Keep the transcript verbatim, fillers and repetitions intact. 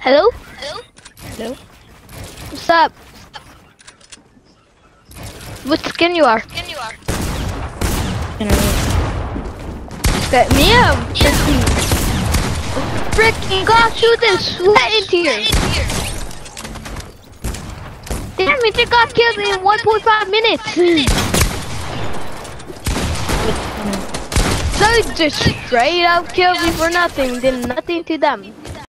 Hello? Hello? Hello? What's up? What skin you are? Skin you are? Can I Get me up! Freaking got you this sweat in tears! Damn it, it got killed in one point five minutes! So just straight up killed me for nothing, did nothing to them.